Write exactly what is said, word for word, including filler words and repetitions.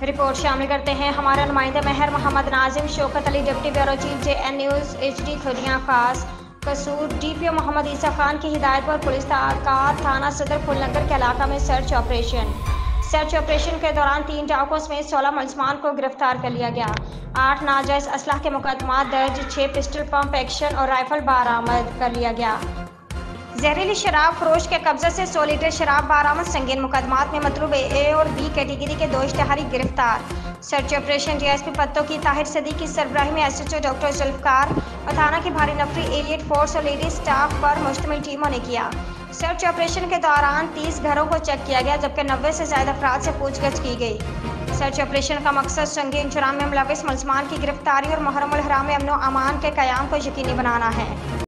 Report शामिल करते हैं हमारे नुमाइंदे Mehar Mohammad Nazim. Shaukat Ali deputy bureau chief J N news H D Khudian खास Kasur D P O Mohammad Isa Khan की हिदायत पर पुलिस ताक़ात थाना सदर फुलनगर के इलाका में सर्च ऑपरेशन सर्च ऑपरेशन के दौरान तीन डाकुओं समेत सोलह मुलजमान को गिरफ्तार कर लिया गया। आठ नाजायज़ असलाह के मुकदमा दर्ज, छः पिस्टल, पंप एक्शन और राइफल बरामद कर लिया गया। जहरीली शराब फरोश के कब्जे से सौ लीटर शराब बरामद। संगीन मुकदमात में मतलूब ए और बी कैटेगरी के दो इश्तिहारी गिरफ्तार। Search operation D S P पत्तों की ताहिर सदीक की सरबराही में S H O doctor Zulfiqar और थाना की भारी नफरी एलियट फोर्स और लेडी स्टाफ पर मुश्तमिल टीमों ने किया। सर्च ऑपरेशन के दौरान तीस घरों को चेक किया गया, जबकि नब्बे से ज्यादा अफराद से पूछगछ की गई। सर्च ऑपरेशन का मकसद संगीन जुर्म में मुलविस मुलजमान की गिरफ्तारी और मुहर्रमुल हराम में अमन व अमान के क़याम को यकीनी बनाना है।